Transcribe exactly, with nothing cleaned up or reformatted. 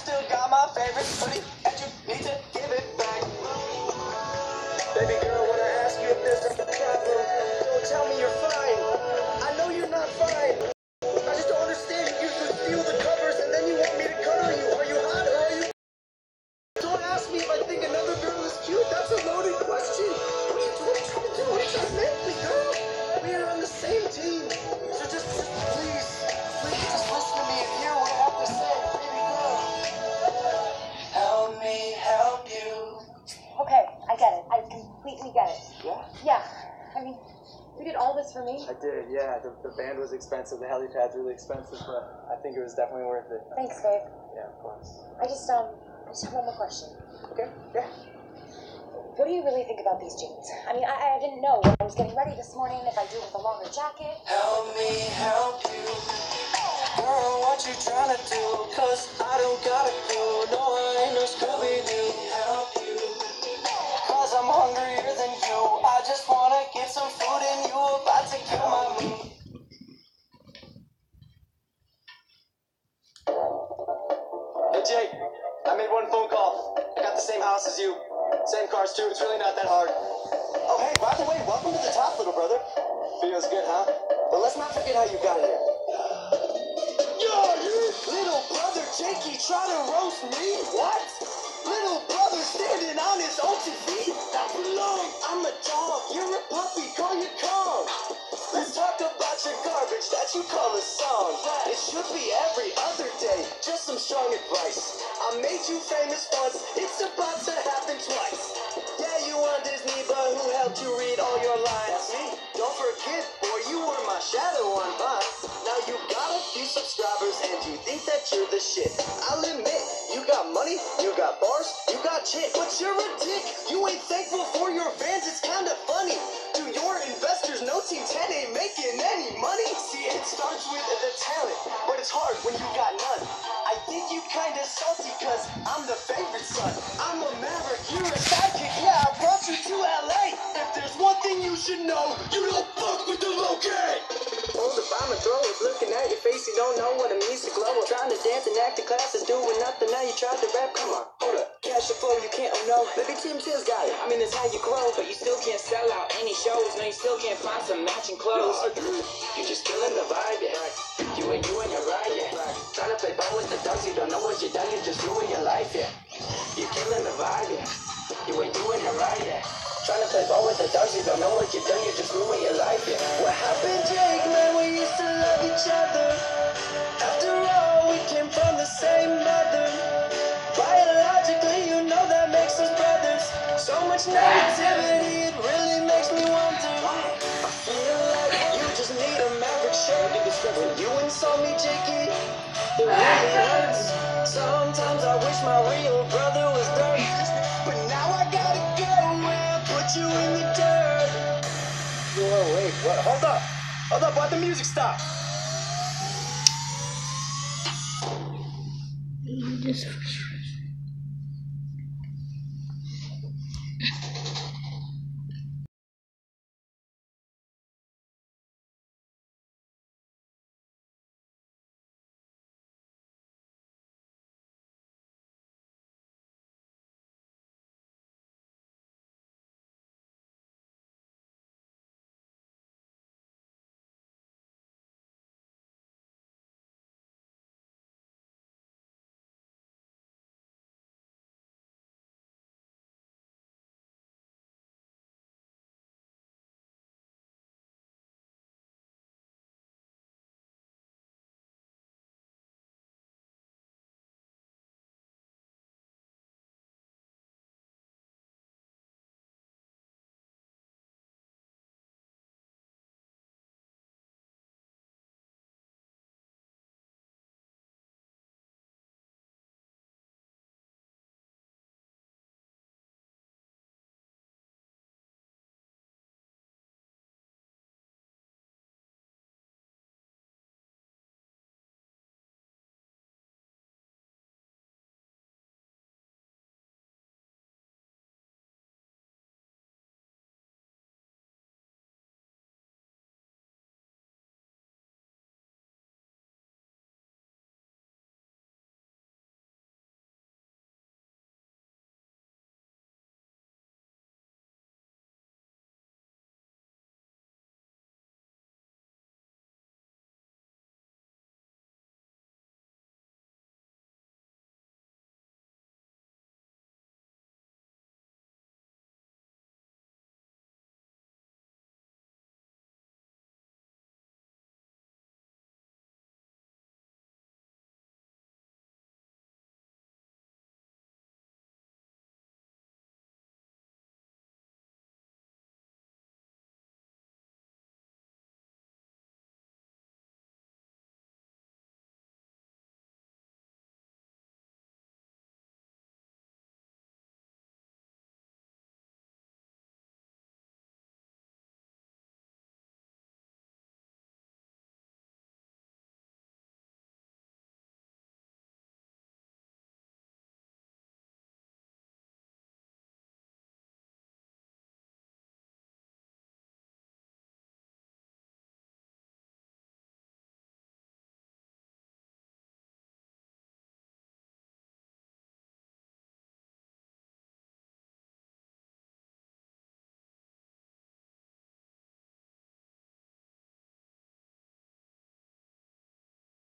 still got my favorite hoodie, and you need to give it back. Baby girl, when I ask you if there's a problem, don't tell me you're fine. I know you're not fine. I just don't understand. You usually steal the covers and then you want me to cuddle you. Are you hot or are you? Don't ask me if I think another girl is cute. That's a loaded question. What are you, what are you trying to do? What are you trying to make me, girl? We are on the same team. So just, just please, please just listen to me and hear what I have to say, baby girl. Help me help you. Okay, I get it. I completely get it. Yeah? Yeah. I mean, you did all this for me. I did, yeah. The, the band was expensive, the helipad's really expensive, but I think it was definitely worth it. Thanks, babe. Yeah, of course. I just, um, I just have one more question. Okay, yeah. What do you really think about these jeans? I mean, I, I didn't know when I was getting ready this morning if I do with a longer jacket. Help me help you. Girl, what you trying to do? Cause I don't got a clue. No, I ain't no Scooby-Doo. Help you. Cause I'm hungrier than you. I just wanna get some food and you about to kill my mood. Hey Jake, I made one phone call. I got the same house as you. Same cars too, it's really not that hard. Oh hey, by the way, welcome to the top, little brother. Feels good, huh? But let's not forget how you got here. Yo, you little brother Jakey try to roast me? What? Little brother standing on his own two feet? That belong. I'm a dog, you're a puppy, call your calm. Let's talk about your garbage that you call a song. It should be every other day, just some strong advice. I made you famous once, it's about to happen twice. Yeah, you on Disney, but who helped you read all your lines? That's me. Don't forget, boy, you were my shadow on Vine. Now you got a few subscribers and you think that you're the shit. I'll admit, you got money, you got bars, you got chick, but you're a dick. You ain't thankful for your fans, it's kinda funny. To your investors, no Team ten ain't making any money. See, it starts with the talent, but it's hard when you got none. I think you kinda salty cause I'm the favorite son. I'm a maverick, you're a sidekick, yeah, I brought you to L A. If there's one thing you should know, you don't fuck with the low gang. Hold the bomb and throw it, looking at your face, you don't know what it means to glow up. Trying to dance and act in classes, doing nothing, now you tried to rap, come on, hold up. Cash the flow, you can't, oh no, maybe Team ten's got it. I mean, that's how you grow, but you still can't sell out any shows. No, you still can't find some matching clothes. You just killing the vibe, yeah. You and you and your ride, yeah. Trying to play ball with the dogs, you don't know what you done, you just ruin your life, yeah. You're killing the vibe, yeah. You and you and your ride, yeah. Trying to play ball with the dogs, you don't know what you done, you just ruin your life, yeah. What happened, Jake, man? We used to love each other. After all, we came from the same mother. Biologically, you know that makes us brothers. So much negativity, it really makes me wonder. I feel like you just need a maverick shirt. When you insult me, Jakey, it really hurts. Sometimes I wish my real brother was dirt. But now I gotta go and put you in the dirt. Whoa, wait, what? Hold up. Hold up, why'd the music stop? Just